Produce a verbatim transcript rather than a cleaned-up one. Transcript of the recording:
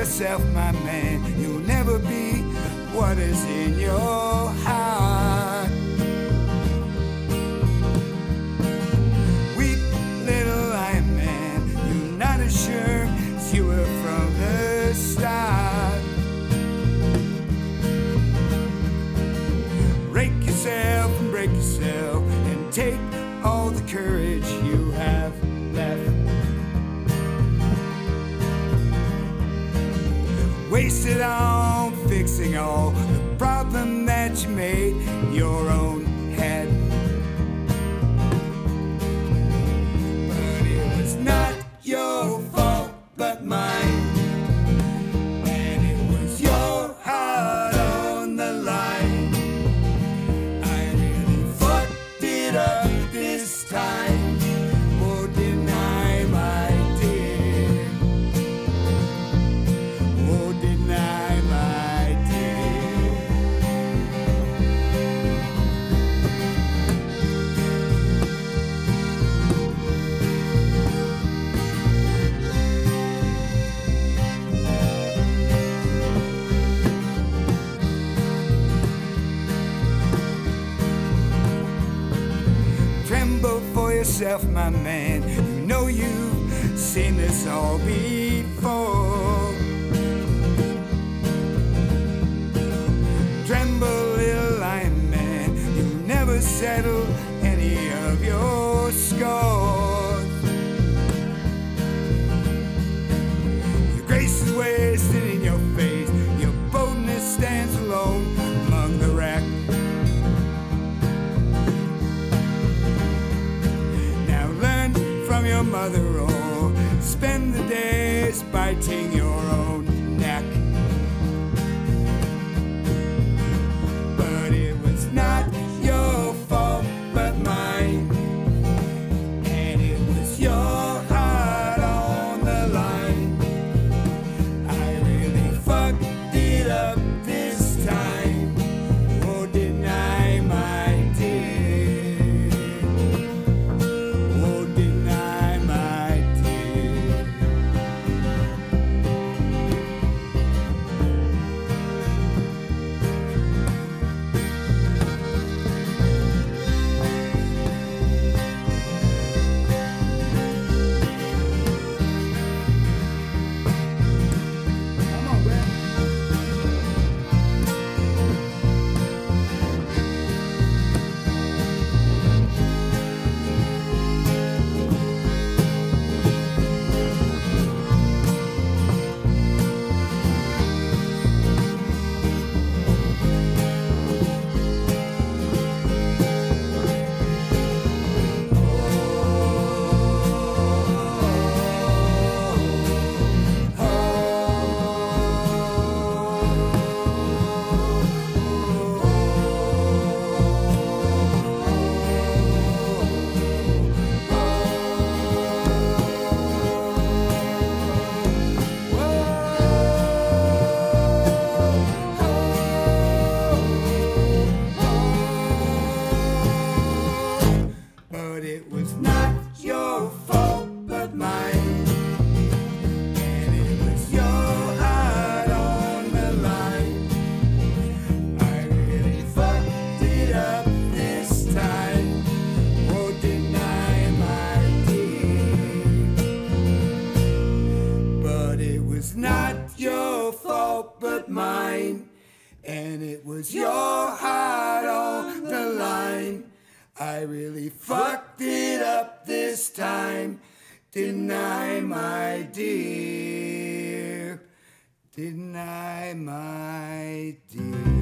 yourself, my man. You'll never be what is in your heart. Weep, little Lion Man, you're not as sure as you were from the start. Break yourself and break yourself and take all the courage you have left. Waste it on fixing all the problem that you made your own head. But it was not your fault but mine, and it was your heart on the line. I really fucked it up this time. Oh, deny my dear. Oh, deny my dear. Tremble for yourself, my man. You know you've seen this all before. Tremble, little Lion Man. You never settle any of your scores. Your grace is wasted in your face. Your boldness stands alone among the wreck. Now learn from your mother, or spend the days biting your own neck. But it was not your fault but mine, and it was your heart on the line. I really fucked it up this time. Oh, deny my dear. Oh, deny my dear. Come on, Brad. But it was not your fault but mine, and it was your heart on the line. I really fucked it up this time. Oh, deny my dear. But it was not your fault but mine, and it was your heart on the line. I really fucked it up this time. Deny my dear. Deny my dear.